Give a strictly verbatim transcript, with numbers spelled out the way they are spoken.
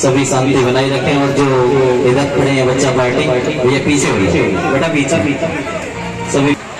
सभी शांति बनाए रखें। और जो इधर खड़े हैं बच्चा पार्टी, ये पीछे हो बेटा, पीछे सभी